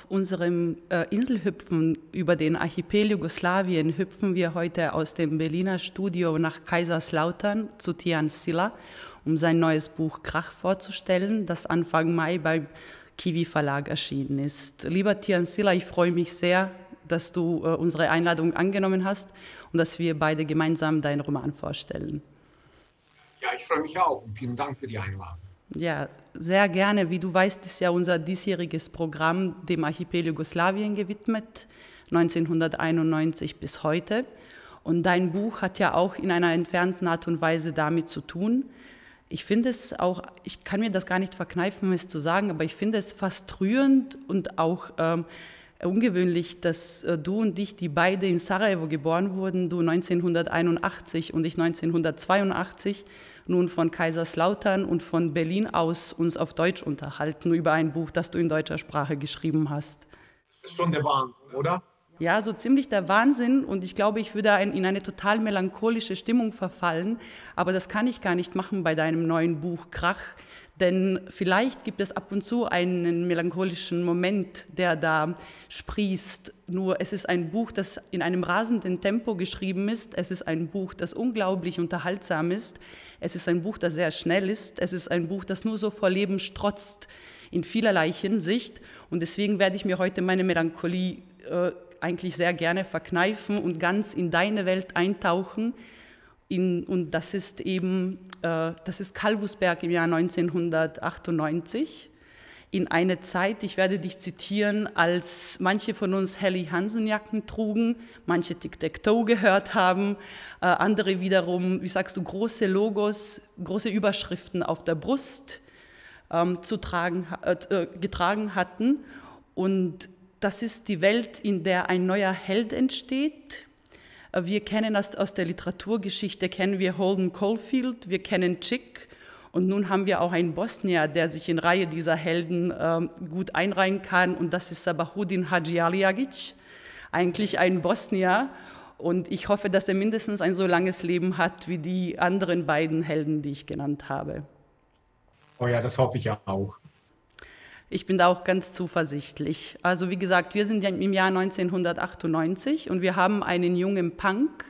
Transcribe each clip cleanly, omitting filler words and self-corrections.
Auf unserem Inselhüpfen über den Archipel Jugoslawien hüpfen wir heute aus dem Berliner Studio nach Kaiserslautern zu Tian Silla, um sein neues Buch Krach vorzustellen, das Anfang Mai beim Kiwi Verlag erschienen ist. Lieber Tian Silla, ich freue mich sehr, dass du unsere Einladung angenommen hast und dass wir beide gemeinsam deinen Roman vorstellen. Ja, ich freue mich auch und vielen Dank für die Einladung. Ja, sehr gerne. Wie du weißt, ist ja unser diesjähriges Programm dem Archipel Jugoslawien gewidmet, 1991 bis heute. Und dein Buch hat ja auch in einer entfernten Art und Weise damit zu tun. Ich finde es auch, ich kann mir das gar nicht verkneifen, es zu sagen, aber ich finde es fast rührend und auch ungewöhnlich, dass du und ich, die beide in Sarajevo geboren wurden, du 1981 und ich 1982, nun von Kaiserslautern und von Berlin aus uns auf Deutsch unterhalten über ein Buch, das du in deutscher Sprache geschrieben hast. Das ist schon der Wahnsinn, oder? Ja, so ziemlich der Wahnsinn, und ich glaube, ich würde in eine total melancholische Stimmung verfallen, aber das kann ich gar nicht machen bei deinem neuen Buch Krach, denn vielleicht gibt es ab und zu einen melancholischen Moment, der da sprießt, nur es ist ein Buch, das in einem rasenden Tempo geschrieben ist, es ist ein Buch, das unglaublich unterhaltsam ist, es ist ein Buch, das sehr schnell ist, es ist ein Buch, das nur so vor Leben strotzt in vielerlei Hinsicht, und deswegen werde ich mir heute meine Melancholie eigentlich sehr gerne verkneifen und ganz in deine Welt eintauchen. Und das ist eben, das ist Kalvusberg im Jahr 1998. In eine Zeit, ich werde dich zitieren, als manche von uns Helly Hansen-Jacken trugen, manche Tic-Tac-Toe gehört haben, andere wiederum, wie sagst du, große Logos, große Überschriften auf der Brust getragen hatten. Und das ist die Welt, in der ein neuer Held entsteht. Wir kennen das aus der Literaturgeschichte, kennen wir Holden Caulfield, wir kennen Chick, und nun haben wir auch einen Bosnier, der sich in Reihe dieser Helden gut einreihen kann, und das ist Sabahudin Hadžialijagić, eigentlich ein Bosnier, und ich hoffe, dass er mindestens ein so langes Leben hat wie die anderen beiden Helden, die ich genannt habe. Oh ja, das hoffe ich ja auch. Ich bin da auch ganz zuversichtlich. Also wie gesagt, wir sind ja im Jahr 1998 und wir haben einen jungen Punk,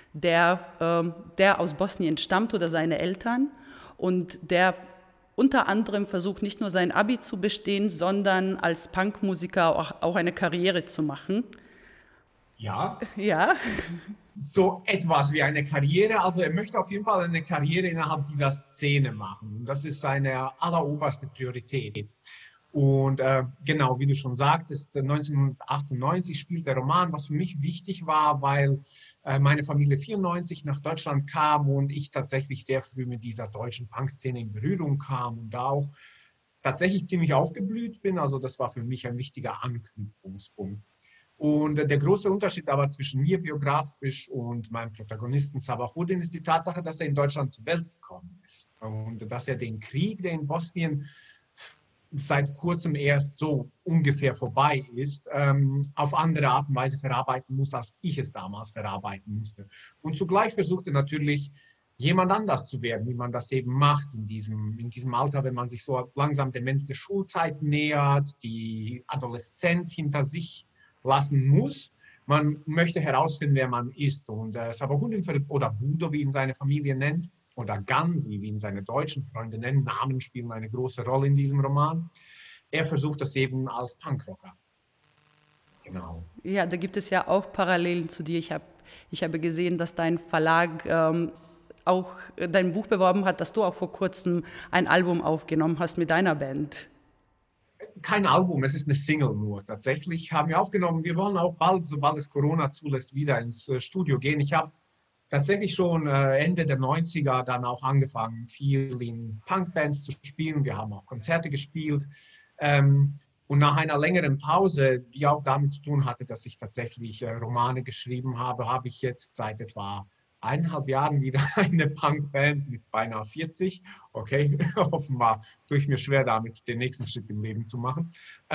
der aus Bosnien stammt oder seine Eltern, und der unter anderem versucht, nicht nur sein Abi zu bestehen, sondern als Punkmusiker auch eine Karriere zu machen. Ja, Ja. so etwas wie eine Karriere. Also er möchte auf jeden Fall eine Karriere innerhalb dieser Szene machen. Das ist seine alleroberste Priorität. Und genau, wie du schon sagtest, 1998 spielt der Roman, was für mich wichtig war, weil meine Familie 1994 nach Deutschland kam und ich tatsächlich sehr früh mit dieser deutschen Punkszene in Berührung kam und da auch tatsächlich ziemlich aufgeblüht bin. Also das war für mich ein wichtiger Anknüpfungspunkt. Und der große Unterschied aber zwischen mir biografisch und meinem Protagonisten Sabahudin ist die Tatsache, dass er in Deutschland zur Welt gekommen ist und dass er den Krieg, der in Bosnien seit kurzem erst so ungefähr vorbei ist, auf andere Art und Weise verarbeiten muss, als ich es damals verarbeiten musste. Und zugleich versuchte natürlich jemand anders zu werden, wie man das eben macht in diesem Alter, wenn man sich so langsam dem Ende der Schulzeit nähert, die Adoleszenz hinter sich lassen muss. Man möchte herausfinden, wer man ist. Und Sabahudin oder Budo, wie ihn seine Familie nennt, oder Gansi, wie ihn seine deutschen Freunde nennen, Namen spielen eine große Rolle in diesem Roman. Er versucht das eben als Punkrocker. Genau. Ja, da gibt es ja auch Parallelen zu dir. Ich habe gesehen, dass dein Verlag auch dein Buch beworben hat, dass du auch vor kurzem ein Album aufgenommen hast mit deiner Band. Kein Album, es ist eine Single nur. Tatsächlich haben wir aufgenommen, wir wollen auch bald, sobald es Corona zulässt, wieder ins Studio gehen. Ich habe tatsächlich schon Ende der 90er dann auch angefangen, viel in Punkbands zu spielen. Wir haben auch Konzerte gespielt. Und nach einer längeren Pause, die auch damit zu tun hatte, dass ich tatsächlich Romane geschrieben habe, habe ich jetzt seit etwa 1,5 Jahren wieder eine Punkband mit beinahe 40. Okay, offenbar tue ich mir schwer damit, den nächsten Schritt im Leben zu machen.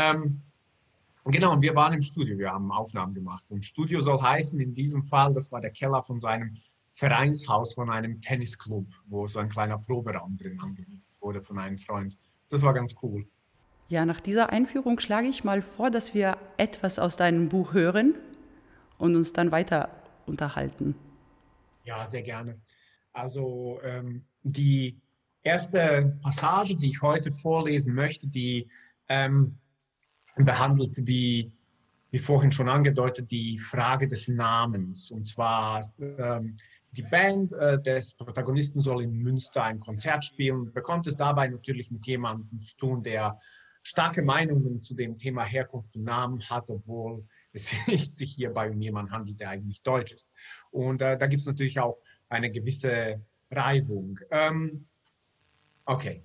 Genau, und wir waren im Studio, wir haben Aufnahmen gemacht. Und Studio soll heißen, in diesem Fall, das war der Keller von so einem Vereinshaus, von einem Tennisclub, wo so ein kleiner Proberaum drin angemietet wurde von einem Freund. Das war ganz cool. Ja, nach dieser Einführung schlage ich mal vor, dass wir etwas aus deinem Buch hören und uns dann weiter unterhalten. Ja, sehr gerne. Also die erste Passage, die ich heute vorlesen möchte, die ähm, behandelt, wie vorhin schon angedeutet, die Frage des Namens. Und zwar die Band des Protagonisten soll in Münster ein Konzert spielen, bekommt es dabei natürlich mit jemandem zu tun, der starke Meinungen zu dem Thema Herkunft und Namen hat, obwohl es sich hierbei um jemanden handelt, der eigentlich deutsch ist. Und da gibt es natürlich auch eine gewisse Reibung. Okay.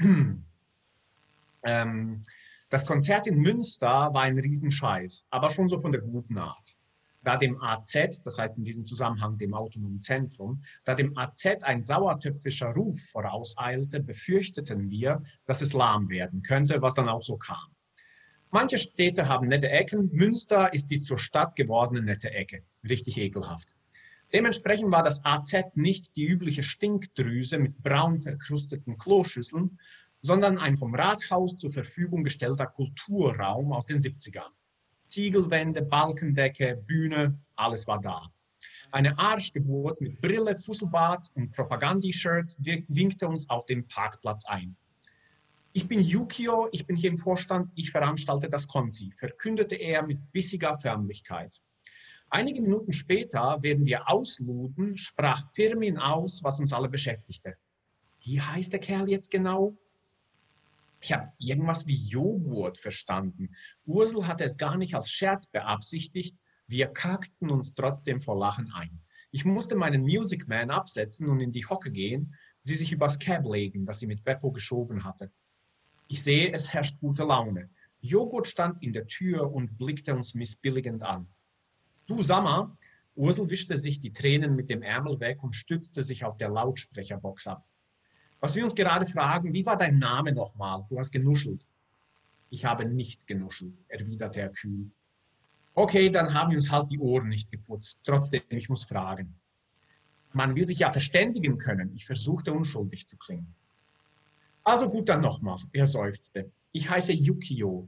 Das Konzert in Münster war ein Riesenscheiß, aber schon so von der guten Art. Da dem AZ, das heißt in diesem Zusammenhang dem Autonomen Zentrum, da dem AZ ein sauertöpfischer Ruf vorauseilte, befürchteten wir, dass es lahm werden könnte, was dann auch so kam. Manche Städte haben nette Ecken, Münster ist die zur Stadt gewordene nette Ecke. Richtig ekelhaft. Dementsprechend war das AZ nicht die übliche Stinkdrüse mit braun verkrusteten Kloschüsseln, sondern ein vom Rathaus zur Verfügung gestellter Kulturraum aus den 70ern. Ziegelwände, Balkendecke, Bühne, alles war da. Eine Arschgeburt mit Brille, Fusselbart und Propagandishirt winkte uns auf dem Parkplatz ein. Ich bin Yukio, ich bin hier im Vorstand, ich veranstalte das Konzi, verkündete er mit bissiger Förmlichkeit. Einige Minuten später werden wir ausluden, sprach Pirmin aus, was uns alle beschäftigte. Wie heißt der Kerl jetzt genau? Ich habe irgendwas wie Joghurt verstanden. Ursel hatte es gar nicht als Scherz beabsichtigt. Wir kackten uns trotzdem vor Lachen ein. Ich musste meinen Music Man absetzen und in die Hocke gehen, sie sich übers Cab legen, das sie mit Beppo geschoben hatte. Ich sehe, es herrscht gute Laune. Joghurt stand in der Tür und blickte uns missbilligend an. Du, Sammer, Ursel wischte sich die Tränen mit dem Ärmel weg und stützte sich auf der Lautsprecherbox ab. Was wir uns gerade fragen, wie war dein Name nochmal? Du hast genuschelt. Ich habe nicht genuschelt, erwiderte er kühl. Okay, dann haben wir uns halt die Ohren nicht geputzt. Trotzdem, ich muss fragen. Man will sich ja verständigen können. Ich versuchte unschuldig zu klingen. Also gut, dann nochmal. Er seufzte. Ich heiße Yukio.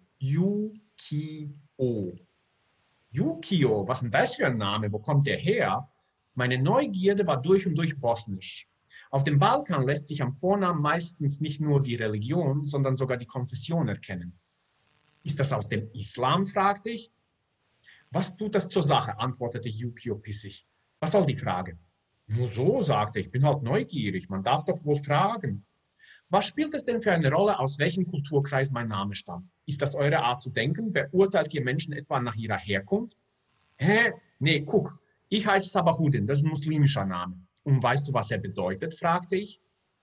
Yukio. Yukio, was ist denn das für ein Name? Wo kommt der her? Meine Neugierde war durch und durch bosnisch. Auf dem Balkan lässt sich am Vornamen meistens nicht nur die Religion, sondern sogar die Konfession erkennen. Ist das aus dem Islam, fragte ich. Was tut das zur Sache, antwortete Yukio pissig. Was soll die Frage? Nur so, sagte ich, bin halt neugierig, man darf doch wohl fragen. Was spielt es denn für eine Rolle, aus welchem Kulturkreis mein Name stammt? Ist das eure Art zu denken? Beurteilt ihr Menschen etwa nach ihrer Herkunft? Hä? Nee, guck, ich heiße Sabahudin, das ist ein muslimischer Name. Und weißt du, was er bedeutet, fragte ich.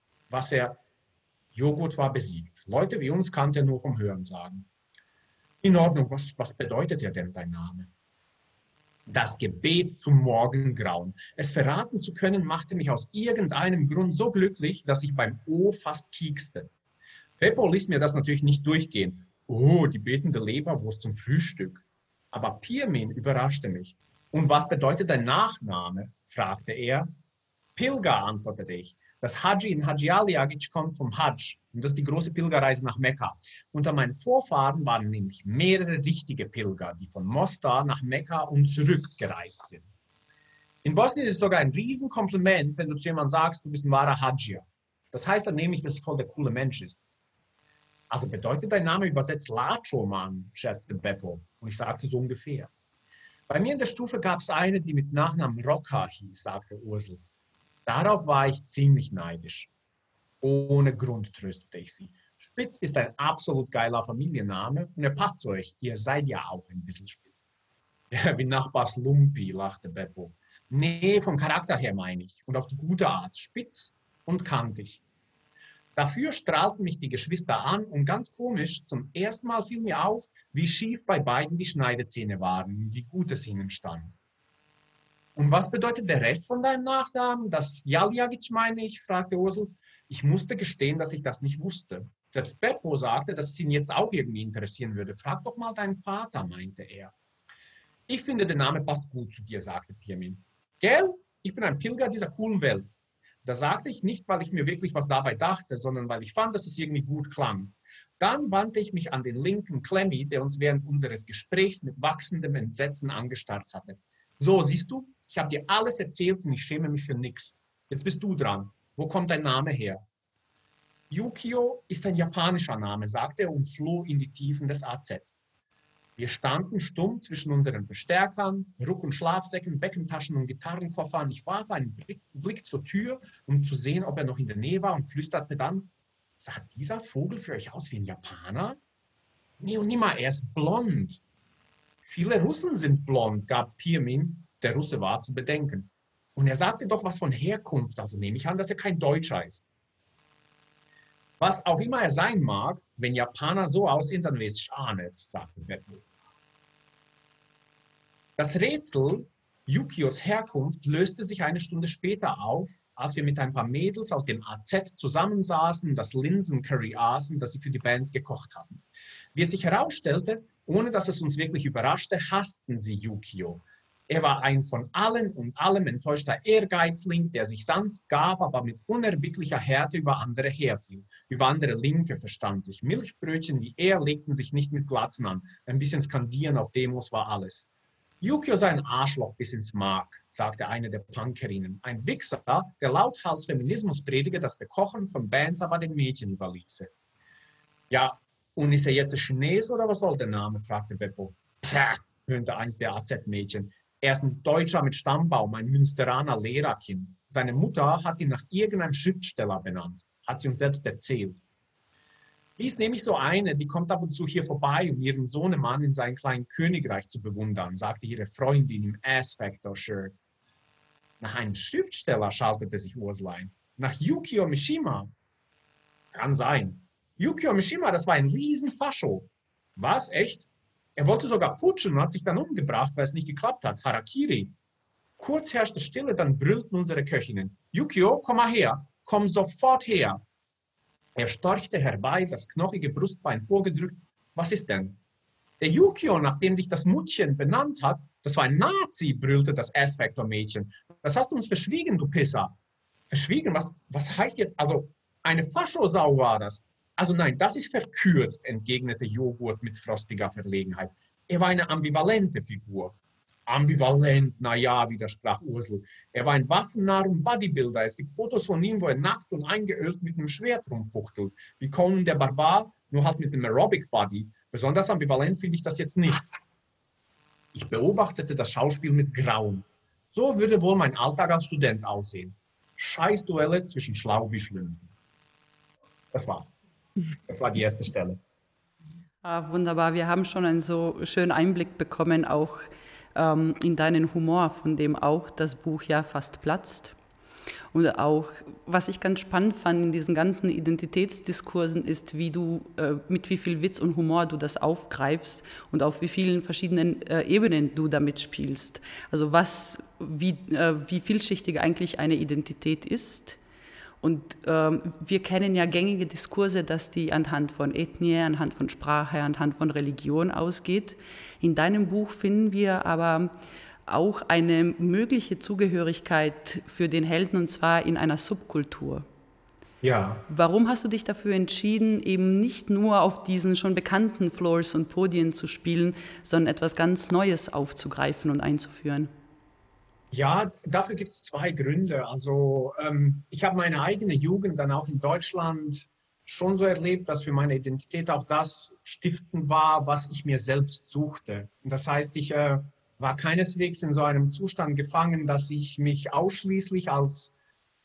Joghurt war besiegt. Leute wie uns kannte er nur vom Hörensagen. In Ordnung, was bedeutet er denn, dein Name? Das Gebet zum Morgengrauen. Es verraten zu können, machte mich aus irgendeinem Grund so glücklich, dass ich beim O fast kiekste. Beppo ließ mir das natürlich nicht durchgehen. Oh, die betende Leberwurst zum Frühstück. Aber Pirmin überraschte mich. Und was bedeutet dein Nachname? Fragte er. Pilger, antwortete ich. Das Haji in Haji Aliagic kommt vom Hajj und das ist die große Pilgerreise nach Mekka. Unter meinen Vorfahren waren nämlich mehrere richtige Pilger, die von Mostar nach Mekka und zurück gereist sind. In Bosnien ist es sogar ein Riesenkompliment, wenn du zu jemandem sagst, du bist ein wahrer Hadjier. Das heißt dann nämlich, dass es voll der coole Mensch ist. Also bedeutet dein Name übersetzt Lacho, Mann, scherzte Beppo. Und ich sagte so ungefähr. Bei mir in der Stufe gab es eine, die mit Nachnamen Rocca hieß, sagte Ursel. Darauf war ich ziemlich neidisch. Ohne Grund tröstete ich sie. Spitz ist ein absolut geiler Familienname und er passt zu euch. Ihr seid ja auch ein bisschen spitz. Ja, wie Nachbars Lumpi, lachte Beppo. Nee, vom Charakter her meine ich. Und auf die gute Art. Spitz und kantig. Dafür strahlten mich die Geschwister an und ganz komisch, zum ersten Mal fiel mir auf, wie schief bei beiden die Schneidezähne waren, wie gut es ihnen stand. Und was bedeutet der Rest von deinem Nachnamen? Das Jaljagic meine ich, fragte Ursel. Ich musste gestehen, dass ich das nicht wusste. Selbst Beppo sagte, dass es ihn jetzt auch irgendwie interessieren würde. Frag doch mal deinen Vater, meinte er. Ich finde, der Name passt gut zu dir, sagte Pirmin. Gell? Ich bin ein Pilger dieser coolen Welt. Das sagte ich nicht, weil ich mir wirklich was dabei dachte, sondern weil ich fand, dass es irgendwie gut klang. Dann wandte ich mich an den linken Clemmy, der uns während unseres Gesprächs mit wachsendem Entsetzen angestarrt hatte. So, siehst du, ich habe dir alles erzählt und ich schäme mich für nichts. Jetzt bist du dran. Wo kommt dein Name her? Yukio ist ein japanischer Name, sagte er und floh in die Tiefen des AZ. Wir standen stumm zwischen unseren Verstärkern, Ruck- und Schlafsäcken, Beckentaschen und Gitarrenkoffern. Ich warf einen Blick zur Tür, um zu sehen, ob er noch in der Nähe war und flüsterte dann, sah dieser Vogel für euch aus wie ein Japaner? Nee und nimmer, er ist blond. Viele Russen sind blond, gab Pirmin, der Russe war, zu bedenken. Und er sagte doch was von Herkunft, also nehme ich an, dass er kein Deutscher ist. Was auch immer er sein mag, wenn Japaner so aussehen, dann weiß ich auch nicht, sagte Beppo. Das Rätsel Yukios Herkunft löste sich eine Stunde später auf, als wir mit ein paar Mädels aus dem AZ zusammensaßen und das Linsencurry aßen, das sie für die Bands gekocht hatten. Wie es sich herausstellte, ohne dass es uns wirklich überraschte, hassten sie Yukio. Er war ein von allen und allem enttäuschter Ehrgeizling, der sich sanft gab, aber mit unerbittlicher Härte über andere herfiel. Über andere Linke verstand sich. Milchbrötchen wie er legten sich nicht mit Glatzen an. Ein bisschen Skandieren auf Demos war alles. Yukio sei ein Arschloch bis ins Mark, sagte eine der Punkerinnen. Ein Wichser, der lauthals Feminismus predige, das Bekochen von Bands aber den Mädchen überließe. Ja, und ist er jetzt ein Chines oder was soll der Name? Fragte Beppo. Psah, höhnte eins der AZ-Mädchen. Er ist ein Deutscher mit Stammbaum, ein Münsteraner Lehrerkind. Seine Mutter hat ihn nach irgendeinem Schriftsteller benannt, hat sie uns selbst erzählt. Die ist nämlich so eine, die kommt ab und zu hier vorbei, um ihren Sohnemann in seinem kleinen Königreich zu bewundern, sagte ihre Freundin im Ass-Factor-Shirt. Nach einem Schriftsteller schaltete sich Ursula ein. Nach Yukio Mishima. Kann sein. Yukio Mishima, das war ein Riesenfascho. Was, echt? Er wollte sogar putschen und hat sich dann umgebracht, weil es nicht geklappt hat. Harakiri. Kurz herrschte Stille, dann brüllten unsere Köchinnen. Yukio, komm mal her. Komm sofort her. Er storchte herbei, das knochige Brustbein vorgedrückt. Was ist denn? Der Yukio, nachdem dich das Muttchen benannt hat, das war ein Nazi, brüllte das Ass-Factor-Mädchen. Das hast du uns verschwiegen, du Pisser. Verschwiegen? Was heißt jetzt? Also, eine Faschosau war das. Also nein, das ist verkürzt, entgegnete Joghurt mit frostiger Verlegenheit. Er war eine ambivalente Figur. Ambivalent, naja, widersprach Ursel. Er war ein Waffennarr und Bodybuilder. Es gibt Fotos von ihm, wo er nackt und eingeölt mit einem Schwert rumfuchtelt. Wie Conan der Barbar, nur halt mit dem Aerobic Body. Besonders ambivalent finde ich das jetzt nicht. Ich beobachtete das Schauspiel mit Grauen. So würde wohl mein Alltag als Student aussehen. Scheißduelle zwischen Schlau wie Schlümpfen. Das war's. Das war die erste Stelle. Ah, wunderbar, wir haben schon einen so schönen Einblick bekommen, auch in deinen Humor, von dem auch das Buch ja fast platzt. Und auch, was ich ganz spannend fand in diesen ganzen Identitätsdiskursen, ist, wie du, mit wie viel Witz und Humor du das aufgreifst und auf wie vielen verschiedenen Ebenen du damit spielst. Also wie vielschichtig eigentlich eine Identität ist. Und wir kennen ja gängige Diskurse, dass die anhand von Ethnie, anhand von Sprache, anhand von Religion ausgeht. In deinem Buch finden wir aber auch eine mögliche Zugehörigkeit für den Helden, und zwar in einer Subkultur. Ja. Warum hast du dich dafür entschieden, eben nicht nur auf diesen schon bekannten Floors und Podien zu spielen, sondern etwas ganz Neues aufzugreifen und einzuführen? Ja, dafür gibt es zwei Gründe. Also ich habe meine eigene Jugend dann auch in Deutschland schon so erlebt, dass für meine Identität auch das stiftend war, was ich mir selbst suchte. Das heißt, ich war keineswegs in so einem Zustand gefangen, dass ich mich ausschließlich als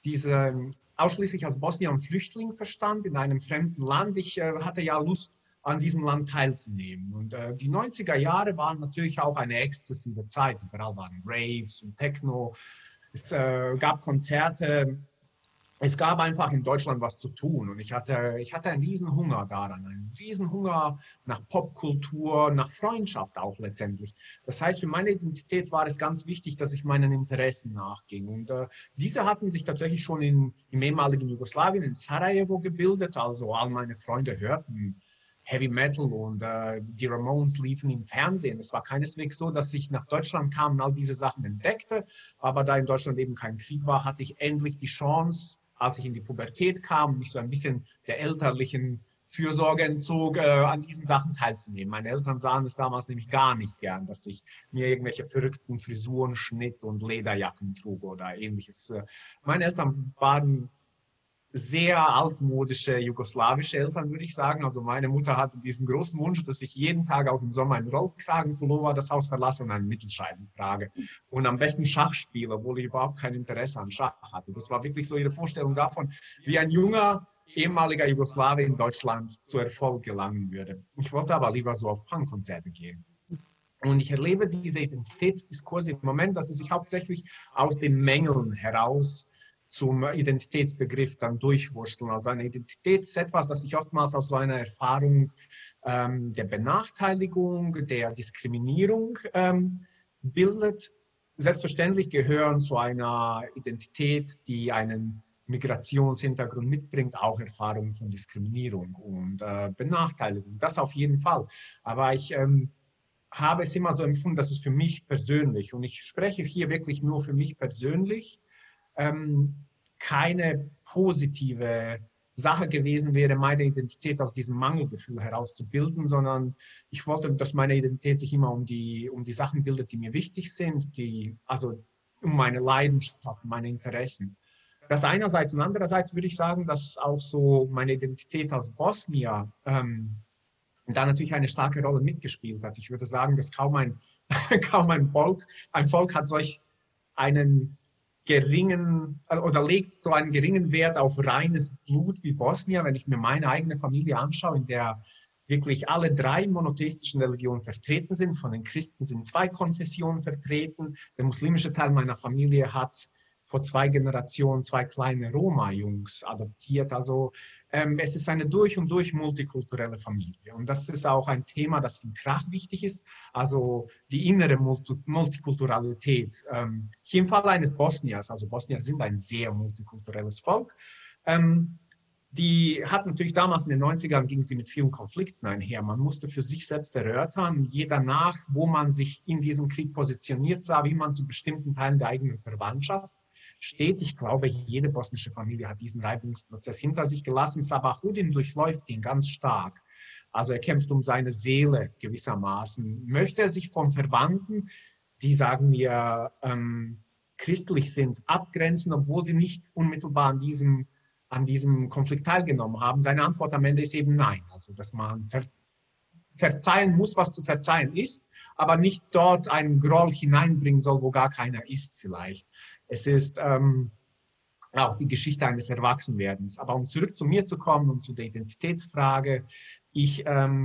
Bosnier und Flüchtling verstand in einem fremden Land. Ich hatte ja Lust, an diesem Land teilzunehmen. Und die 90er Jahre waren natürlich auch eine exzessive Zeit. Überall waren Raves und Techno. Es gab Konzerte. Es gab einfach in Deutschland was zu tun. Und ich hatte einen riesen Hunger daran, einen riesen Hunger nach Popkultur, nach Freundschaft auch letztendlich. Das heißt, für meine Identität war es ganz wichtig, dass ich meinen Interessen nachging. Und diese hatten sich tatsächlich schon im ehemaligen Jugoslawien, in Sarajevo gebildet. Also all meine Freunde hörten Heavy Metal und die Ramones liefen im Fernsehen. Es war keineswegs so, dass ich nach Deutschland kam und all diese Sachen entdeckte. Aber da in Deutschland eben kein Krieg war, hatte ich endlich die Chance, als ich in die Pubertät kam, mich so ein bisschen der elterlichen Fürsorgeentzug, an diesen Sachen teilzunehmen. Meine Eltern sahen es damals nämlich gar nicht gern, dass ich mir irgendwelche verrückten Frisuren schnitt und Lederjacken trug oder ähnliches. Meine Eltern waren sehr altmodische jugoslawische Eltern, würde ich sagen. Also meine Mutter hatte diesen großen Wunsch, dass ich jeden Tag auch im Sommer im Rollkragenpullover das Haus verlasse und einen Mittelscheitel trage. Und am besten Schach spiele, obwohl ich überhaupt kein Interesse an Schach hatte. Das war wirklich so ihre Vorstellung davon, wie ein junger ehemaliger Jugoslawe in Deutschland zu Erfolg gelangen würde. Ich wollte aber lieber so auf Punkkonzerte gehen. Und ich erlebe diese Identitätsdiskurse im Moment, dass sie sich hauptsächlich aus den Mängeln heraus zum Identitätsbegriff dann durchwursteln. Also eine Identität ist etwas, das sich oftmals aus so einer Erfahrung der Benachteiligung, der Diskriminierung bildet. Selbstverständlich gehören zu einer Identität, die einen Migrationshintergrund mitbringt, auch Erfahrungen von Diskriminierung und Benachteiligung. Das auf jeden Fall. Aber ich habe es immer so empfunden, dass es für mich persönlich, und ich spreche hier wirklich nur für mich persönlich, keine positive Sache gewesen wäre, meine Identität aus diesem Mangelgefühl herauszubilden, sondern ich wollte, dass meine Identität sich immer um die Sachen bildet, die mir wichtig sind, also um meine Leidenschaft, meine Interessen. Das einerseits, und andererseits würde ich sagen, dass auch so meine Identität als Bosnier da natürlich eine starke Rolle mitgespielt hat. Ich würde sagen, dass kaum ein Volk hat solch einen geringen oder legt so einen geringen Wert auf reines Blut wie Bosnien. Wenn ich mir meine eigene Familie anschaue, in der wirklich alle 3 monotheistischen Religionen vertreten sind. Von den Christen sind 2 Konfessionen vertreten. Der muslimische Teil meiner Familie hat vor 2 Generationen 2 kleine Roma-Jungs adoptiert. Also es ist eine durch und durch multikulturelle Familie. Und das ist auch ein Thema, das in Krach wichtig ist. Also die innere Multikulturalität. Hier im Fall eines Bosniers, also Bosnier sind ein sehr multikulturelles Volk, die hat natürlich damals in den 90ern, ging sie mit vielen Konflikten einher. Man musste für sich selbst erörtern, jeder nach, wo man sich in diesem Krieg positioniert sah, wie man zu bestimmten Teilen der eigenen Verwandtschaft steht. Ich glaube, jede bosnische Familie hat diesen Reibungsprozess hinter sich gelassen. Sabahudin durchläuft ihn ganz stark. Also er kämpft um seine Seele gewissermaßen. Möchte er sich von Verwandten, die, sagen wir, christlich sind, abgrenzen, obwohl sie nicht unmittelbar an diesem Konflikt teilgenommen haben? Seine Antwort am Ende ist eben nein. Also dass man verzeihen muss, was zu verzeihen ist, aber nicht dort einen Groll hineinbringen soll, wo gar keiner ist vielleicht. Es ist auch die Geschichte eines Erwachsenwerdens. Aber um zurück zu mir zu kommen und zu der Identitätsfrage, ich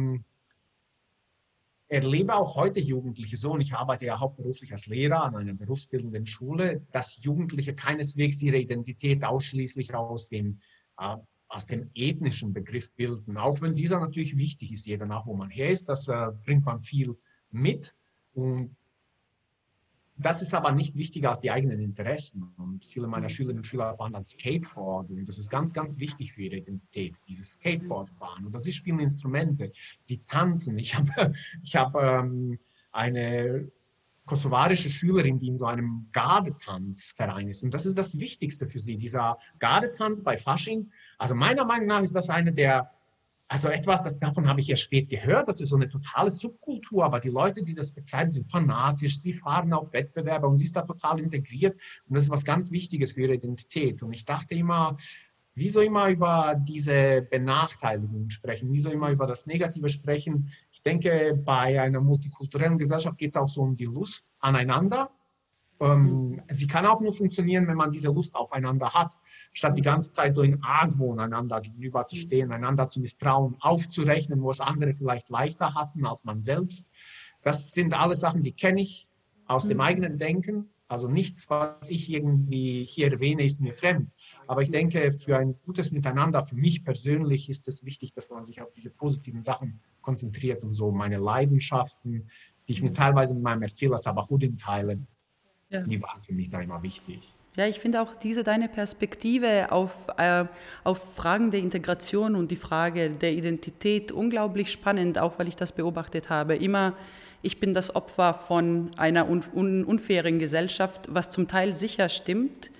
erlebe auch heute Jugendliche so, und ich arbeite ja hauptberuflich als Lehrer an einer berufsbildenden Schule, dass Jugendliche keineswegs ihre Identität ausschließlich aus dem ethnischen Begriff bilden, auch wenn dieser natürlich wichtig ist, je danach, wo man her ist, das bringt man viel mit. Und das ist aber nicht wichtiger als die eigenen Interessen. Und viele meiner Schülerinnen und Schüler fahren dann Skateboard. Und das ist ganz, ganz wichtig für ihre Identität, dieses Skateboardfahren. Und das ist, spielen Instrumente. Sie tanzen. Ich hab, eine kosovarische Schülerin, die in so einem Gardetanzverein ist. Und das ist das Wichtigste für sie, dieser Gardetanz bei Fasching. Also meiner Meinung nach ist das davon habe ich ja spät gehört, das ist so eine totale Subkultur, aber die Leute, die das betreiben, sind fanatisch, sie fahren auf Wettbewerbe und sie ist da total integriert und das ist was ganz Wichtiges für ihre Identität. Und ich dachte immer, wieso immer über diese Benachteiligung sprechen, wieso immer über das Negative sprechen? Ich denke, bei einer multikulturellen Gesellschaft geht es auch so um die Lust aneinander. Sie kann auch nur funktionieren, wenn man diese Lust aufeinander hat, statt die ganze Zeit so in Argwohn einander gegenüber zu stehen, einander zu misstrauen, aufzurechnen, wo es andere vielleicht leichter hatten als man selbst. Das sind alles Sachen, die kenne ich aus dem eigenen Denken. Also nichts, was ich irgendwie hier erwähne, ist mir fremd. Aber ich denke, für ein gutes Miteinander, für mich persönlich ist es wichtig, dass man sich auf diese positiven Sachen konzentriert und so meine Leidenschaften, die ich mir teilweise mit meinem Erzähler Sabahudin teile, ja, die waren für mich da immer wichtig. Ja, ich finde auch deine Perspektive auf Fragen der Integration und die Frage der Identität unglaublich spannend, auch weil ich das beobachtet habe. Immer, ich bin das Opfer von einer unfairen Gesellschaft, was zum Teil sicher stimmt,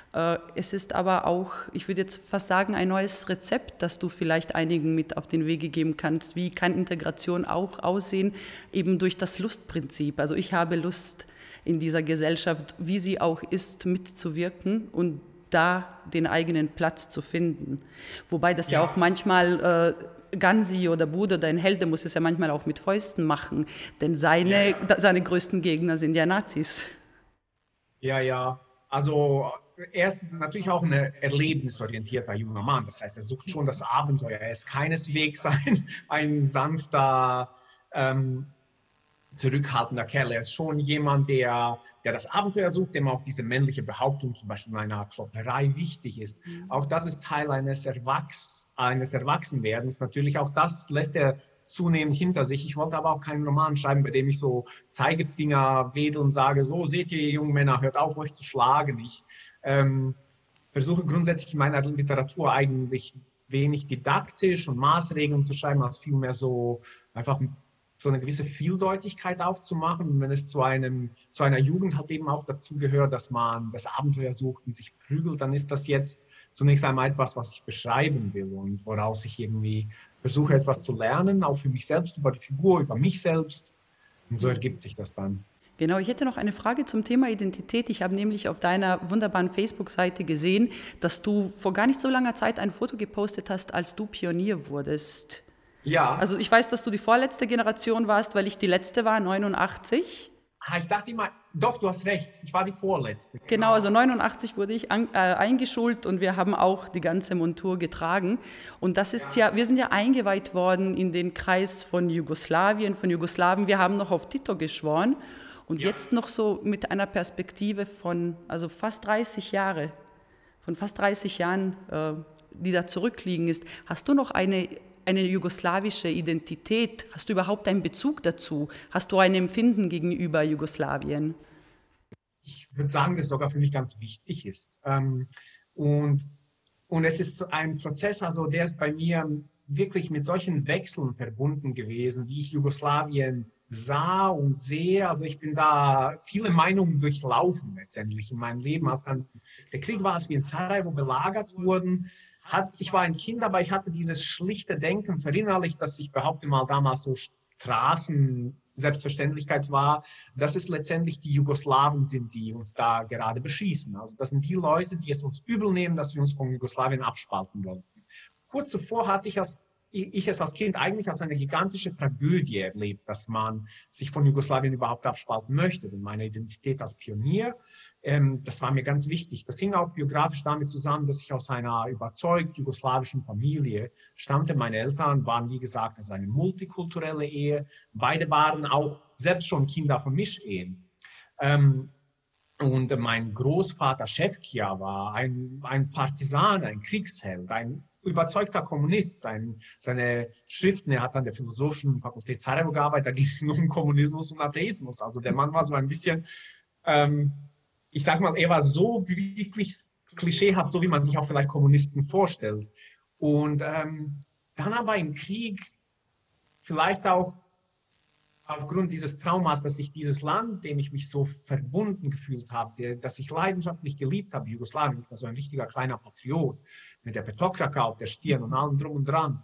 Es ist aber auch, ich würde jetzt fast sagen, ein neues Rezept, das du vielleicht einigen mit auf den Weg geben kannst. Wie kann Integration auch aussehen? Eben durch das Lustprinzip. Also ich habe Lust in dieser Gesellschaft, wie sie auch ist, mitzuwirken und da den eigenen Platz zu finden. Wobei das ja auch manchmal Gansi oder Buddha, dein Held, der muss es ja manchmal auch mit Fäusten machen, denn seine größten Gegner sind ja Nazis. Ja, ja. Also er ist natürlich auch ein erlebnisorientierter junger Mann. Das heißt, er sucht schon das Abenteuer. Er ist keineswegs ein sanfter, zurückhaltender Kerl. Er ist schon jemand, der das Abenteuer sucht, dem auch diese männliche Behauptung zum Beispiel in einer Klopperei wichtig ist. Auch das ist Teil eines Erwachsenwerdens. Natürlich auch das lässt er zunehmend hinter sich. Ich wollte aber auch keinen Roman schreiben, bei dem ich so Zeigefinger wedel und sage, so seht ihr, jungen Männer, hört auf, euch zu schlagen. Ich versuche grundsätzlich in meiner Literatur eigentlich wenig didaktisch und Maßregeln zu schreiben, als vielmehr so einfach so eine gewisse Vieldeutigkeit aufzumachen. Und wenn es zu einer Jugend halt eben auch dazu gehört, dass man das Abenteuer sucht und sich prügelt, dann ist das jetzt zunächst einmal etwas, was ich beschreiben will und woraus ich irgendwie versuche, etwas zu lernen, auch für mich selbst, über die Figur, über mich selbst. Und so ergibt sich das dann. Genau, ich hätte noch eine Frage zum Thema Identität. Ich habe nämlich auf deiner wunderbaren Facebook-Seite gesehen, dass du vor gar nicht so langer Zeit ein Foto gepostet hast, als du Pionier wurdest. Ja. Also ich weiß, dass du die vorletzte Generation warst, weil ich die letzte war, 89. Ich dachte immer, doch, du hast recht, ich war die Vorletzte. Genau, also 89 wurde ich eingeschult und wir haben auch die ganze Montur getragen. Und das ist wir sind ja eingeweiht worden in den Kreis von Jugoslawien. Wir haben noch auf Tito geschworen und jetzt noch so mit einer Perspektive von fast 30 Jahren, die da zurückliegen ist. Hast du noch eine jugoslawische Identität? Hast du überhaupt einen Bezug dazu? Hast du ein Empfinden gegenüber Jugoslawien? Ich würde sagen, dass es sogar für mich ganz wichtig ist. Und es ist ein Prozess, also der ist bei mir wirklich mit solchen Wechseln verbunden gewesen, wie ich Jugoslawien sah und sehe. Also ich bin da viele Meinungen durchlaufen letztendlich in meinem Leben. Als dann der Krieg war, als wir in Sarajevo belagert wurden, ich war ein Kind, aber ich hatte dieses schlichte Denken verinnerlicht, dass ich behaupte mal damals so Straßen-Selbstverständlichkeit war, dass es letztendlich die Jugoslawen sind, die uns da gerade beschießen. Also das sind die Leute, die es uns übel nehmen, dass wir uns von Jugoslawien abspalten wollten. Kurz zuvor hatte ich es als Kind eigentlich als eine gigantische Tragödie erlebt, dass man sich von Jugoslawien überhaupt abspalten möchte. Denn meine Identität als Pionier, das war mir ganz wichtig. Das hing auch biografisch damit zusammen, dass ich aus einer überzeugt jugoslawischen Familie stammte. Meine Eltern waren, wie gesagt, also eine multikulturelle Ehe. Beide waren auch selbst schon Kinder von Mischehen. Und mein Großvater Šefčija war ein Partisan, ein Kriegsheld, ein überzeugter Kommunist. Seine Schriften, er hat an der Philosophischen Fakultät Sarajevo gearbeitet, da ging es nur um Kommunismus und Atheismus. Also der Mann war so ein bisschen, ich sag mal, er war so wirklich klischeehaft, so wie man sich auch vielleicht Kommunisten vorstellt. Und dann aber im Krieg vielleicht auch aufgrund dieses Traumas, dass ich dieses Land, dem ich mich so verbunden gefühlt habe, das ich leidenschaftlich geliebt habe, Jugoslawien, ich war so ein richtiger kleiner Patriot, mit der Petokraka auf der Stirn und allem drum und dran.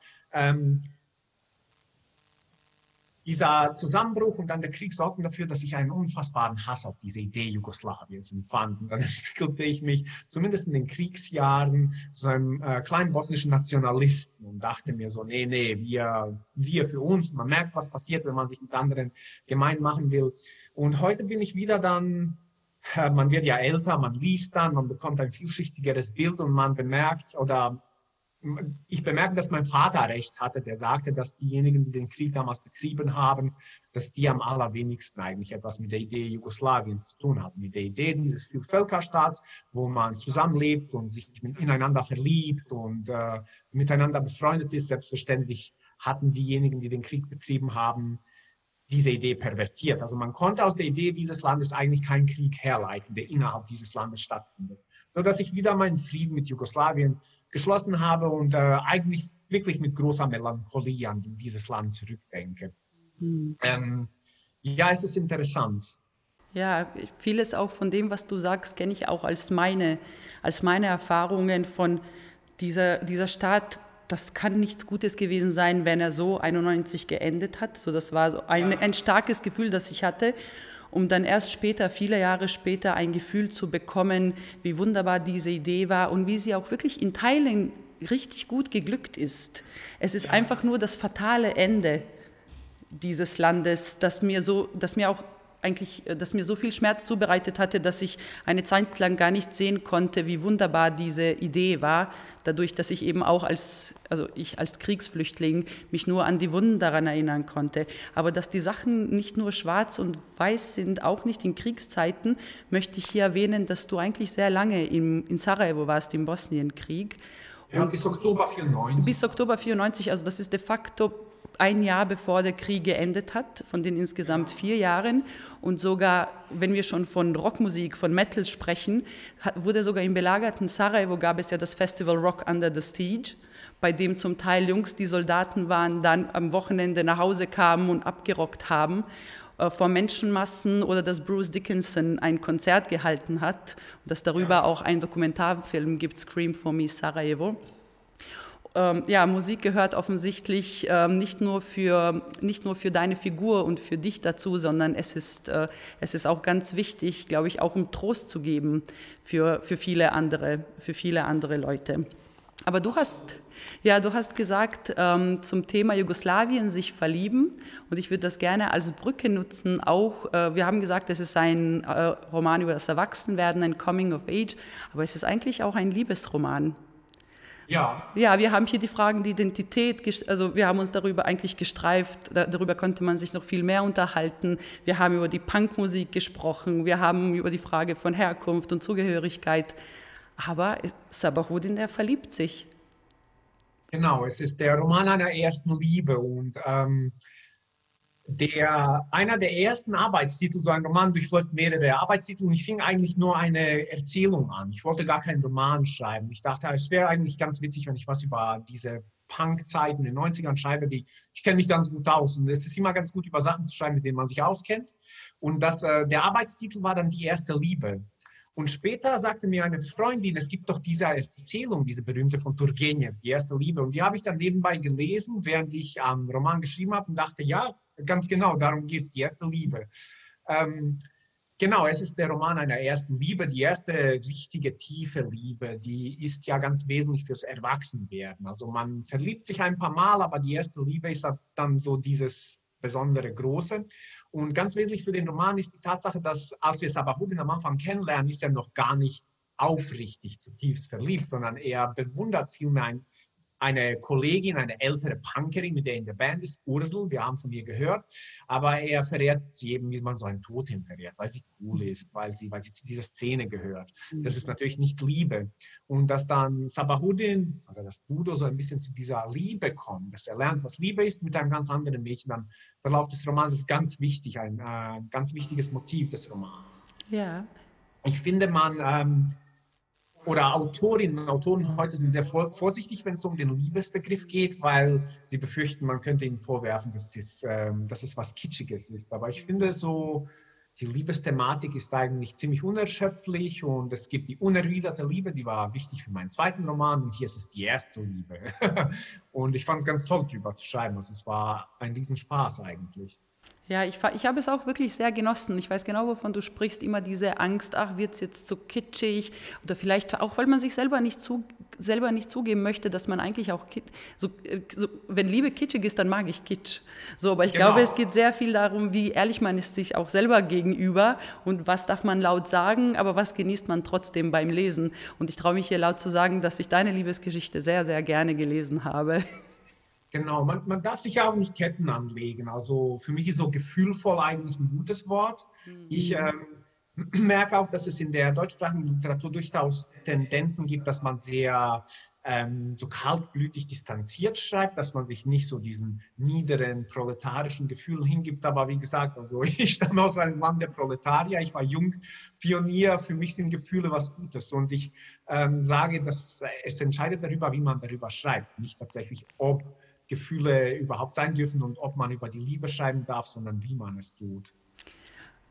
Dieser Zusammenbruch und dann der Krieg sorgten dafür, dass ich einen unfassbaren Hass auf diese Idee Jugoslawiens empfand. Und dann entwickelte ich mich, zumindest in den Kriegsjahren, zu einem kleinen bosnischen Nationalisten und dachte mir so, nee, wir für uns. Man merkt, was passiert, wenn man sich mit anderen gemein machen will. Und heute bin ich wieder dann, man wird ja älter, man liest dann, man bekommt ein vielschichtigeres Bild und man bemerkt ich bemerke, dass mein Vater recht hatte, der sagte, dass diejenigen, die den Krieg damals betrieben haben, dass die am allerwenigsten eigentlich etwas mit der Idee Jugoslawiens zu tun hatten, mit der Idee dieses Vielvölkerstaats, wo man zusammenlebt und sich ineinander verliebt und miteinander befreundet ist. Selbstverständlich hatten diejenigen, die den Krieg betrieben haben, diese Idee pervertiert. Also man konnte aus der Idee dieses Landes eigentlich keinen Krieg herleiten, der innerhalb dieses Landes stattfindet. Sodass ich wieder meinen Frieden mit Jugoslawien geschlossen habe und eigentlich wirklich mit großer Melancholie an dieses Land zurückdenke. Ja, es ist interessant. Ja, vieles auch von dem, was du sagst, kenne ich auch als meine Erfahrungen von dieser Start. Das kann nichts Gutes gewesen sein, wenn er so 91 geendet hat. So, das war so ein starkes Gefühl, das ich hatte, um dann erst später, viele Jahre später, ein Gefühl zu bekommen, wie wunderbar diese Idee war und wie sie auch wirklich in Teilen richtig gut geglückt ist. Es ist einfach nur das fatale Ende dieses Landes, das mir so viel Schmerz zubereitet hatte, dass ich eine Zeit lang gar nicht sehen konnte, wie wunderbar diese Idee war, dadurch, dass ich eben auch als Kriegsflüchtling mich nur an die Wunden daran erinnern konnte. Aber dass die Sachen nicht nur schwarz und weiß sind, auch nicht in Kriegszeiten, möchte ich hier erwähnen, dass du eigentlich sehr lange in Sarajevo warst, im Bosnienkrieg. Ja, bis Oktober 94. Bis Oktober 94, also das ist de facto ein Jahr bevor der Krieg geendet hat, von den insgesamt 4 Jahren. Und sogar, wenn wir schon von Rockmusik, von Metal sprechen, wurde sogar im belagerten Sarajevo gab es ja das Festival Rock Under the Siege, bei dem zum Teil Jungs, die Soldaten waren, dann am Wochenende nach Hause kamen und abgerockt haben vor Menschenmassen, oder dass Bruce Dickinson ein Konzert gehalten hat und dass darüber auch einen Dokumentarfilm gibt, Scream for Me Sarajevo. Ja, Musik gehört offensichtlich nicht nur für deine Figur und für dich dazu, sondern es ist auch ganz wichtig, glaube ich, auch um Trost zu geben für viele andere Leute. Aber du hast gesagt, zum Thema Jugoslawien sich verlieben, und ich würde das gerne als Brücke nutzen. Auch, wir haben gesagt, es ist ein Roman über das Erwachsenwerden, ein Coming of Age, aber es ist eigentlich auch ein Liebesroman. Ja. Ja, wir haben hier die Fragen der Identität, also wir haben uns darüber eigentlich gestreift, darüber konnte man sich noch viel mehr unterhalten. Wir haben über die Punkmusik gesprochen, wir haben über die Frage von Herkunft und Zugehörigkeit. Aber Sabahudin, der verliebt sich. Genau, es ist der Roman einer ersten Liebe und einer der ersten Arbeitstitel, so ein Roman durchläuft mehrere Arbeitstitel, und ich fing eigentlich nur eine Erzählung an. Ich wollte gar keinen Roman schreiben. Ich dachte, es wäre eigentlich ganz witzig, wenn ich was über diese Punk-Zeiten in den 90ern schreibe. Ich kenne mich ganz gut aus, und es ist immer ganz gut, über Sachen zu schreiben, mit denen man sich auskennt. Und der Arbeitstitel war dann Die erste Liebe. Und später sagte mir eine Freundin, es gibt doch diese Erzählung, diese berühmte von Turgenev, Die erste Liebe. Und die habe ich dann nebenbei gelesen, während ich am Roman geschrieben habe, und dachte, ja, ganz genau, darum geht es, die erste Liebe. Genau, es ist der Roman einer ersten Liebe. Die erste richtige, tiefe Liebe, die ist ja ganz wesentlich fürs Erwachsenwerden. Also man verliebt sich ein paar Mal, aber die erste Liebe ist dann so dieses besondere Große. Und ganz wesentlich für den Roman ist die Tatsache, dass, als wir Sabahudin am Anfang kennenlernen, ist er noch gar nicht aufrichtig zutiefst verliebt, sondern er bewundert vielmehr eine Kollegin, eine ältere Punkerin, mit der in der Band ist, Ursel, wir haben von ihr gehört, aber er verehrt sie eben, wie man so einen Totem verehrt, weil sie cool ist, weil sie zu dieser Szene gehört. Das ist natürlich nicht Liebe. Und dass dann Sabahudin oder das Budo so ein bisschen zu dieser Liebe kommt, dass er lernt, was Liebe ist, mit einem ganz anderen Mädchen, dann Verlauf des Romans ist ganz wichtig, ein ganz wichtiges Motiv des Romans. Ja. Ich finde, oder Autorinnen und Autoren heute sind sehr vorsichtig, wenn es um den Liebesbegriff geht, weil sie befürchten, man könnte ihnen vorwerfen, dass es was Kitschiges ist. Aber ich finde so, die Liebesthematik ist eigentlich ziemlich unerschöpflich, und es gibt die unerwiderte Liebe, die war wichtig für meinen zweiten Roman, und hier ist es die erste Liebe. Und ich fand es ganz toll, darüber zu schreiben. Also es war ein Riesenspaß eigentlich. Ja, ich habe es auch wirklich sehr genossen. Ich weiß genau, wovon du sprichst. Immer diese Angst, ach, wird es jetzt zu kitschig? Oder vielleicht auch, weil man sich selber nicht zugeben möchte, dass man eigentlich auch, wenn Liebe kitschig ist, dann mag ich Kitsch. So, aber ich glaube, es geht sehr viel darum, wie ehrlich man ist sich auch selber gegenüber, und was darf man laut sagen, aber was genießt man trotzdem beim Lesen. Und ich traue mich hier laut zu sagen, dass ich deine Liebesgeschichte sehr, sehr gerne gelesen habe. Genau, man darf sich ja auch nicht Ketten anlegen. Also für mich ist so gefühlvoll eigentlich ein gutes Wort. Ich merke auch, dass es in der deutschsprachigen Literatur durchaus Tendenzen gibt, dass man sehr so kaltblütig distanziert schreibt, dass man sich nicht so diesen niederen proletarischen Gefühlen hingibt. Aber wie gesagt, also ich stamme aus einem Land der Proletarier, ich war Jungpionier, für mich sind Gefühle was Gutes. Und ich sage, dass es entscheidet darüber, wie man darüber schreibt, nicht tatsächlich, ob Gefühle überhaupt sein dürfen und ob man über die Liebe schreiben darf, sondern wie man es tut.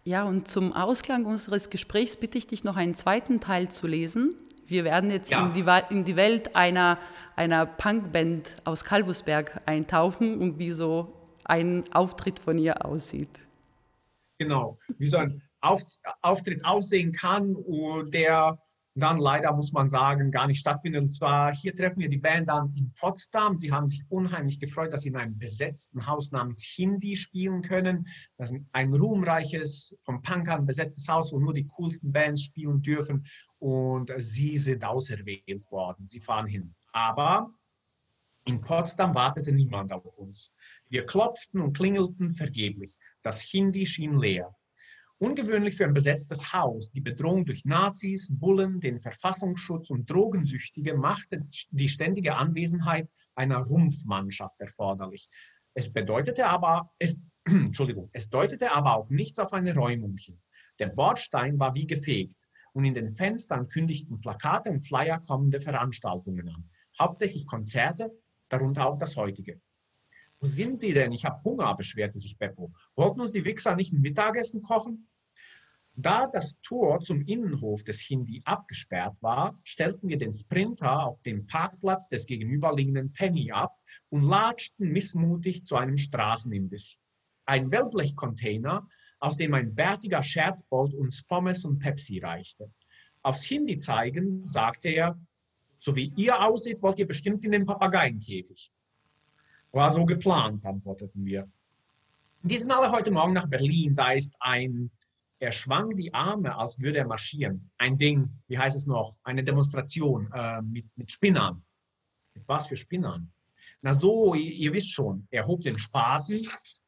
Ja, und zum Ausklang unseres Gesprächs bitte ich dich noch einen zweiten Teil zu lesen. Wir werden jetzt Ja, in die Welt einer Punkband aus Kalvusberg eintauchen und wie so ein Auftritt von ihr aussieht. genau. Wie so ein Auftritt aussehen kann und der dann leider, muss man sagen, gar nicht stattfindet. Und zwar, hier treffen wir die Band dann in Potsdam. Sie haben sich unheimlich gefreut, dass sie in einem besetzten Haus namens Hindi spielen können. Das ist ein ruhmreiches, von Punkern besetztes Haus, wo nur die coolsten Bands spielen dürfen. Und sie sind auserwählt worden. Sie fahren hin. Aber in Potsdam wartete niemand auf uns. Wir klopften und klingelten vergeblich. Das Hindi schien leer. Ungewöhnlich für ein besetztes Haus. Die Bedrohung durch Nazis, Bullen, den Verfassungsschutz und Drogensüchtige machte die ständige Anwesenheit einer Rumpfmannschaft erforderlich. Es deutete aber auf nichts auf eine Räumung hin. Der Bordstein war wie gefegt und in den Fenstern kündigten Plakate und Flyer kommende Veranstaltungen an. Hauptsächlich Konzerte, darunter auch das heutige. Wo sind Sie denn? Ich habe Hunger, beschwerte sich Beppo. Wollten uns die Wichser nicht ein Mittagessen kochen? Da das Tor zum Innenhof des Hindi abgesperrt war, stellten wir den Sprinter auf dem Parkplatz des gegenüberliegenden Penny ab und latschten missmutig zu einem Straßenimbiss. Ein Wellblechcontainer, aus dem ein bärtiger Scherzbold uns Pommes und Pepsi reichte. Aufs Hindi zeigend sagte er, so wie ihr aussieht, wollt ihr bestimmt in den Papageienkäfig. War so geplant, antworteten wir. Die sind alle heute Morgen nach Berlin. Er schwang die Arme, als würde er marschieren. Ein Ding, wie heißt es noch? Eine Demonstration mit Spinnern. Mit was für Spinnern? Na so, ihr wisst schon, er hob den Spaten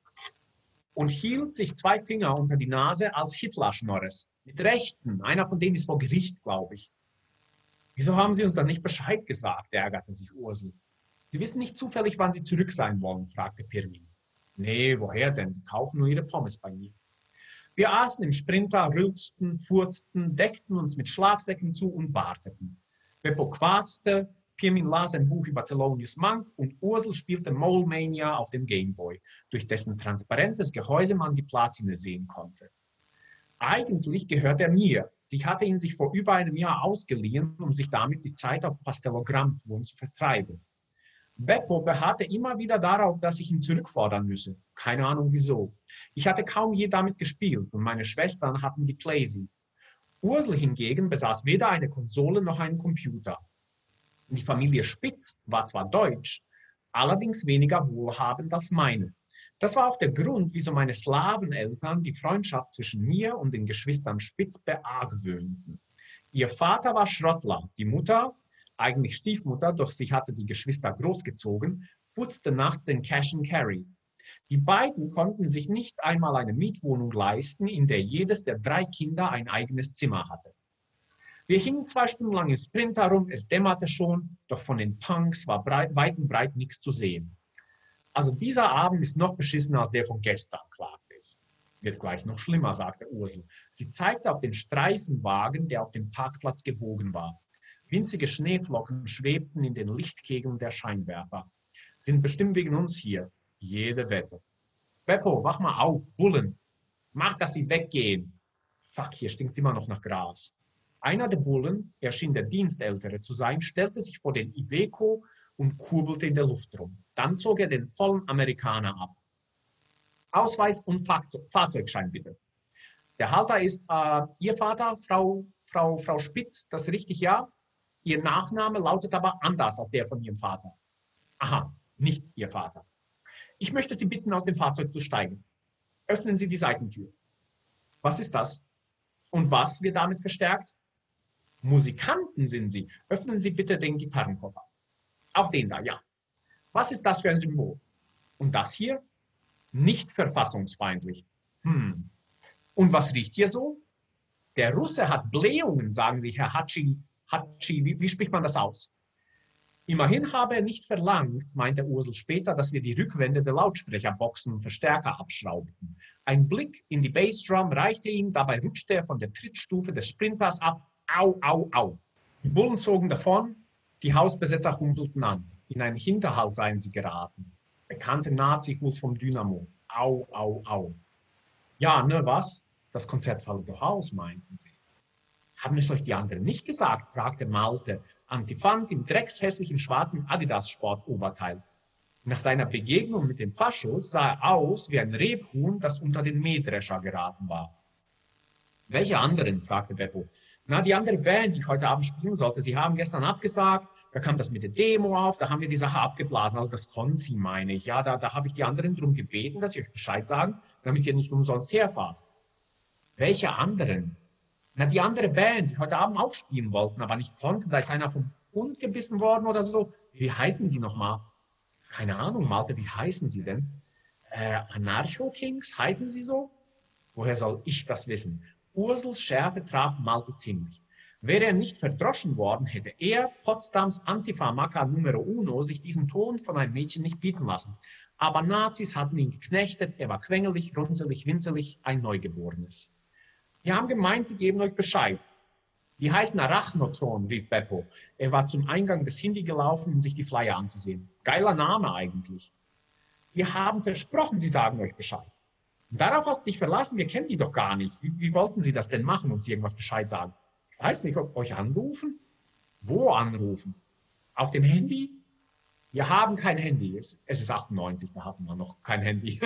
und hielt sich 2 Finger unter die Nase als Hitler-Schnorres. Mit Rechten, einer von denen ist vor Gericht, glaube ich. Wieso haben Sie uns dann nicht Bescheid gesagt, ärgerte sich Ursel. Sie wissen nicht zufällig, wann Sie zurück sein wollen, fragte Pirmin. Nee, woher denn? Die kaufen nur ihre Pommes bei mir. Wir aßen im Sprinter, rülpsten, furzten, deckten uns mit Schlafsäcken zu und warteten. Beppo quarzte, Pirmin las ein Buch über Thelonious Monk und Ursel spielte Mole Mania auf dem Gameboy, durch dessen transparentes Gehäuse man die Platine sehen konnte. Eigentlich gehört er mir. Sie hatte ihn sich vor über einem Jahr ausgeliehen, um sich damit die Zeit auf Pastellogrammtouren zu vertreiben. Beppo beharrte immer wieder darauf, dass ich ihn zurückfordern müsse. Keine Ahnung wieso. Ich hatte kaum je damit gespielt und meine Schwestern hatten die Playsee. Ursel hingegen besaß weder eine Konsole noch einen Computer. Die Familie Spitz war zwar deutsch, allerdings weniger wohlhabend als meine. Das war auch der Grund, wieso meine Slaweneltern die Freundschaft zwischen mir und den Geschwistern Spitz beargwöhnten. Ihr Vater war Schrottler, die Mutter, eigentlich Stiefmutter, doch sie hatte die Geschwister großgezogen, putzte nachts den Cash and Carry. Die beiden konnten sich nicht einmal eine Mietwohnung leisten, in der jedes der 3 Kinder ein eigenes Zimmer hatte. Wir hingen 2 Stunden lang im Sprint herum, es dämmerte schon, doch von den Punks war weit und breit nichts zu sehen. Also dieser Abend ist noch beschissener als der von gestern, klagte ich. Wird gleich noch schlimmer, sagte Ursel. Sie zeigte auf den Streifenwagen, der auf dem Parkplatz gebogen war. Winzige Schneeflocken schwebten in den Lichtkegeln der Scheinwerfer. Sind bestimmt wegen uns hier. Jede Wette. Beppo, wach mal auf, Bullen. Mach, dass sie weggehen. Fuck, hier stinkt's immer noch nach Gras. Einer der Bullen, er schien der Dienstältere zu sein, stellte sich vor den Iveco und kurbelte in der Luft rum. Dann zog er den vollen Amerikaner ab. Ausweis und Fahrzeugschein bitte. Der Halter ist Ihr Vater, Frau Spitz, das ist richtig, ja? Ihr Nachname lautet aber anders als der von Ihrem Vater. Aha, nicht Ihr Vater. Ich möchte Sie bitten, aus dem Fahrzeug zu steigen. Öffnen Sie die Seitentür. Was ist das? Und was wird damit verstärkt? Musikanten sind Sie. Öffnen Sie bitte den Gitarrenkoffer. Auch den da, ja. Was ist das für ein Symbol? Und das hier? Nicht verfassungsfeindlich. Und was riecht hier so? Der Russe hat Blähungen, sagen Sie, Herr Hatschi, wie spricht man das aus? Immerhin habe er nicht verlangt, meinte Ursel später, dass wir die Rückwände der Lautsprecherboxen und Verstärker abschraubten. Ein Blick in die Bassdrum reichte ihm, dabei rutschte er von der Trittstufe des Sprinters ab. Au, au, au. Die Bullen zogen davon, die Hausbesetzer humpelten an. In einen Hinterhalt seien sie geraten. Bekannte Nazi-Hools vom Dynamo. Au, au, au. Ja, ne, was? Das Konzert falle doch aus, meinten sie. Haben es euch die anderen nicht gesagt? Fragte Malte, Antiphant im dreckshässlichen schwarzen Adidas-Sportoberteil. Nach seiner Begegnung mit dem Faschos sah er aus wie ein Rebhuhn, das unter den Mähdrescher geraten war. Welche anderen? Fragte Beppo. Na, die andere Band, die ich heute Abend spielen sollte, sie haben gestern abgesagt, da kam das mit der Demo auf, da haben wir die Sache abgeblasen, also das Konzi meine ich. Ja, da habe ich die anderen darum gebeten, dass sie euch Bescheid sagen, damit ihr nicht umsonst herfahrt. Welche anderen? Na, die andere Band, die heute Abend auch spielen wollten, aber nicht konnten, da ist einer vom Hund gebissen worden oder so. Wie heißen sie nochmal? Keine Ahnung, Malte, wie heißen sie denn? Anarcho-Kings, heißen sie so? Woher soll ich das wissen? Ursels Schärfe traf Malte ziemlich. Wäre er nicht verdroschen worden, hätte er, Potsdams Antifa-Macker Numero Uno, sich diesen Ton von einem Mädchen nicht bieten lassen. Aber Nazis hatten ihn geknechtet, er war quengelig, runzelig, winzelig, ein Neugeborenes. Die haben gemeint, sie geben euch Bescheid. Die heißen Arachnotron, rief Beppo. Er war zum Eingang des Hindi gelaufen, um sich die Flyer anzusehen. Geiler Name eigentlich. Wir haben versprochen, sie sagen euch Bescheid. Darauf hast du dich verlassen, wir kennen die doch gar nicht. Wie wollten sie das denn machen, uns irgendwas Bescheid sagen? Ich weiß nicht, ob euch anrufen? Wo anrufen? Auf dem Handy? Wir haben kein Handy. Es ist 98, da hatten wir noch kein Handy.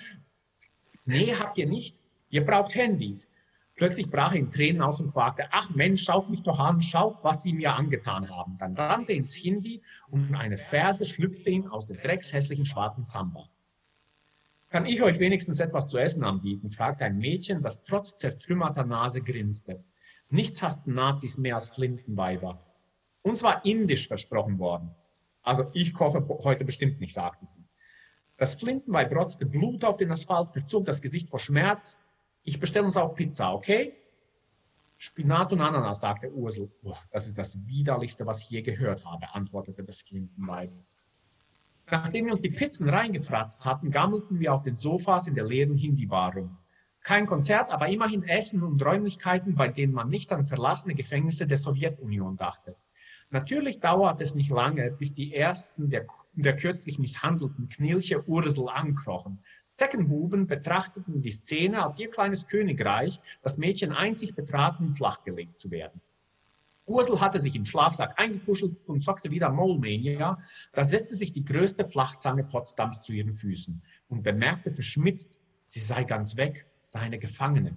Nee, habt ihr nicht? Ihr braucht Handys. Plötzlich brach er in Tränen aus und quakte, ach Mensch, schaut mich doch an, schaut, was sie mir angetan haben. Dann rannte er ins Hindi und eine Verse schlüpfte ihm aus der dreckshässlichen schwarzen Samba. Kann ich euch wenigstens etwas zu essen anbieten? Fragte ein Mädchen, das trotz zertrümmerter Nase grinste. Nichts hassten Nazis mehr als Flintenweiber. Uns war indisch versprochen worden. Also ich koche heute bestimmt nicht, sagte sie. Das Flintenweib rotzte Blut auf den Asphalt, verzog das Gesicht vor Schmerz. Ich bestelle uns auch Pizza, okay? Spinat und Ananas, sagte Ursel. Oh, das ist das Widerlichste, was ich je gehört habe, antwortete das Flintenweib. Nachdem wir uns die Pizzen reingefratzt hatten, gammelten wir auf den Sofas in der leeren Hindi-Bar rum. Kein Konzert, aber immerhin Essen und Räumlichkeiten, bei denen man nicht an verlassene Gefängnisse der Sowjetunion dachte. Natürlich dauerte es nicht lange, bis die ersten der kürzlich misshandelten Knilche Ursel ankrochen. Zeckenbuben betrachteten die Szene als ihr kleines Königreich, das Mädchen einzig betraten, flachgelegt zu werden. Ursel hatte sich im Schlafsack eingekuschelt und zockte wieder Mole-Mania. Da setzte sich die größte Flachzange Potsdams zu ihren Füßen und bemerkte verschmitzt, sie sei ganz weg, sei eine Gefangene.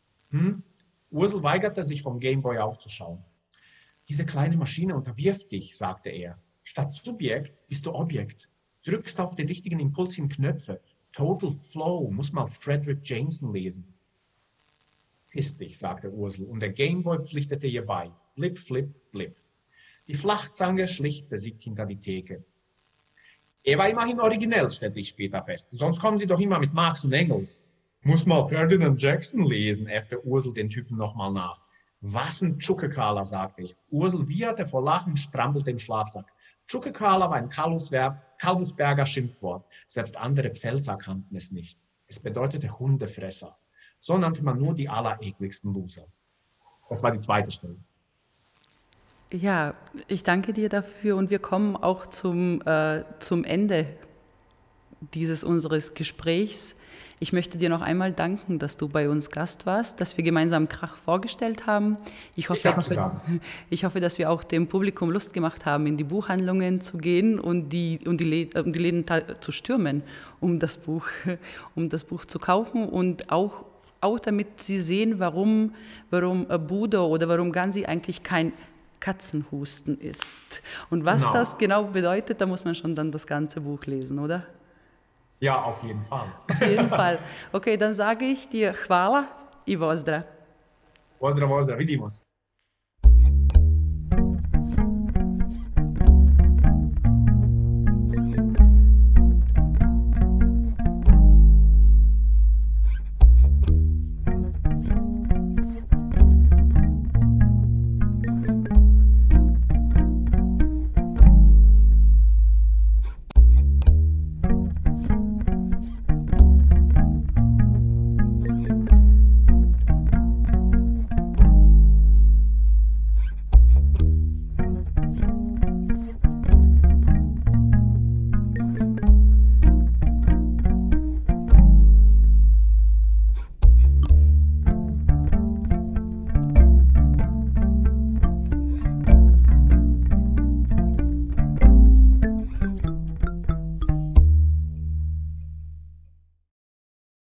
Ursel weigerte sich vom Gameboy aufzuschauen. Diese kleine Maschine unterwirft dich, sagte er. Statt Subjekt bist du Objekt. Drückst auf den richtigen Impuls in Knöpfe. Total Flow, muss mal Frederick Jameson lesen. Piss dich, sagte Ursel, und der Gameboy pflichtete ihr bei. Blip, flip, blip. Die Flachzange schlicht besiegt hinter die Theke. Er war immerhin originell, stellte ich später fest. Sonst kommen sie doch immer mit Marx und Engels. Muss mal Ferdinand Jackson lesen, äffte Ursel den Typen nochmal nach. Was ein Tschukekala, sagte ich. Ursel wieherte vor Lachen, strampelte im Schlafsack. Tschukekala war ein Kalvusberger Schimpfwort. Selbst andere Pfälzer kannten es nicht. Es bedeutete Hundefresser. So nannte man nur die allerekligsten Loser. Das war die zweite Stelle. Ja, ich danke dir dafür und wir kommen auch zum Ende unseres Gesprächs. Ich möchte dir noch einmal danken, dass du bei uns Gast warst, dass wir gemeinsam Krach vorgestellt haben. Ich hoffe, dass wir auch dem Publikum Lust gemacht haben, in die Buchhandlungen zu gehen und die Läden zu stürmen, um das Buch zu kaufen und auch damit sie sehen, warum Budo oder warum Ganzi eigentlich kein Katzenhusten ist. Und was das genau bedeutet, da muss man schon dann das ganze Buch lesen, oder? Ja, auf jeden Fall. Auf jeden Fall. Okay, dann sage ich dir hvala i vozdra. Pozdrav, vidimo se.